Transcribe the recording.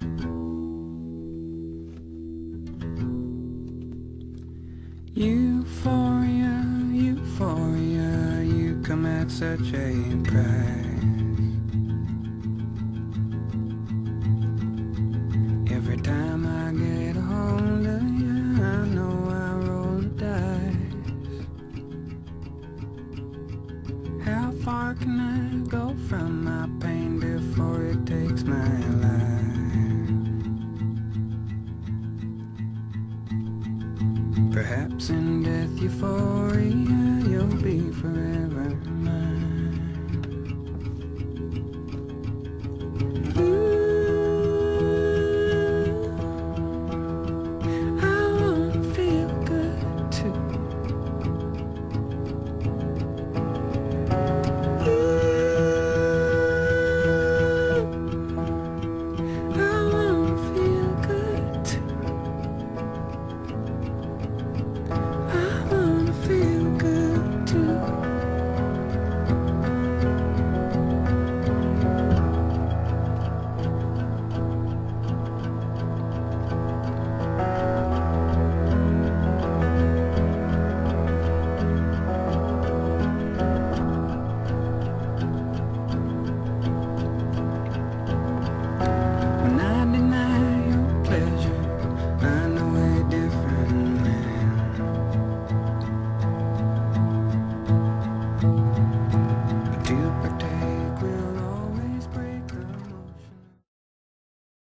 Euphoria, euphoria, you come at such a price. Every time I get a hold of you, I know I roll the dice. How far can I go from my pain before it takes my life? Perhaps in death euphoria, you'll be forever